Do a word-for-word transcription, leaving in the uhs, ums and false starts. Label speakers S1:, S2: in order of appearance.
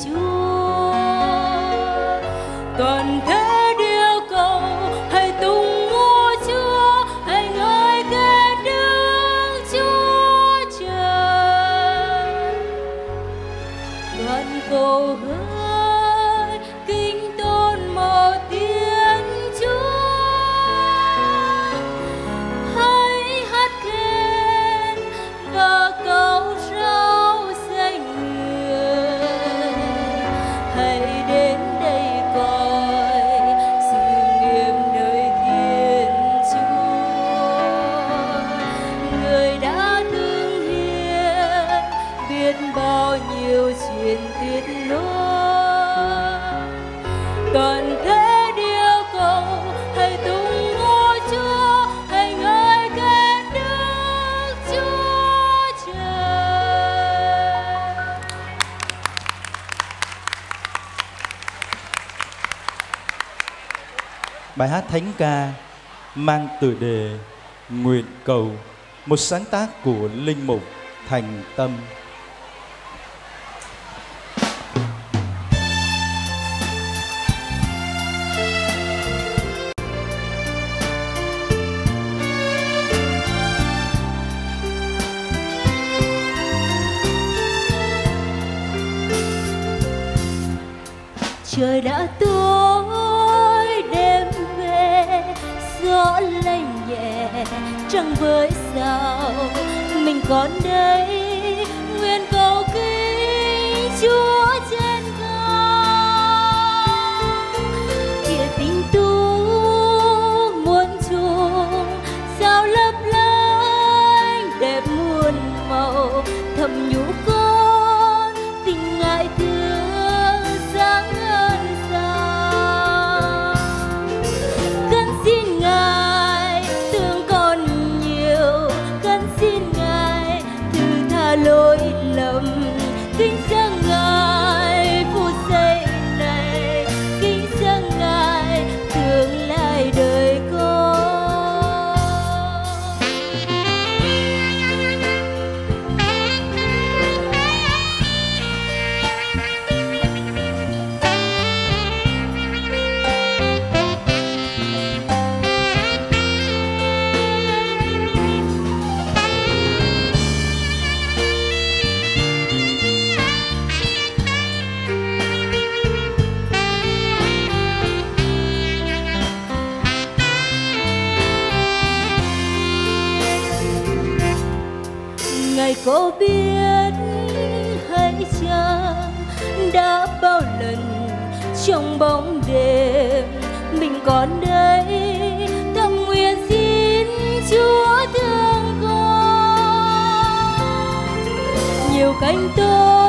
S1: Chúa. Toàn thế điều cầu hãy tung múa Chúa, hãy ngợi khen Đức Chúa Trời. Toàn cầu hỡi kính tôn một tiếng Chúa, hãy hát khen và cầu rao danh người. Hãy đến đây coi sự nghiệp nơi Thiên Chúa. Người đã thương hiền biết bao nhiêu chuyện tuyệt lối. Toàn thế điều cầu hãy tung múa Chúa, hãy ngợi khen Đức Chúa Trời.
S2: Bài hát thánh ca mang tựa đề Nguyện Cầu, một sáng tác của linh mục Thành Tâm.
S1: Trời đã tối đêm về, gió lay nhẹ trăng với sao. Mình còn đây nguyện cầu kính Chúa trên cao. Địa tinh tú muôn trùng sao lấp lánh đẹp muôn màu. Thầm nhủ con tình ngại thương sáng hơn sao. Con xin Ngài thương con nhiều, con xin Ngài thứ tha lỗi lầm. Kính dâng Ngài phút giây này, kính dâng Ngài tương lai đời con. Ngài có biết hay chăng đã bao lần trong bóng đêm mình còn đây thầm nguyện xin Chúa thương con. Nhiều cánh tôi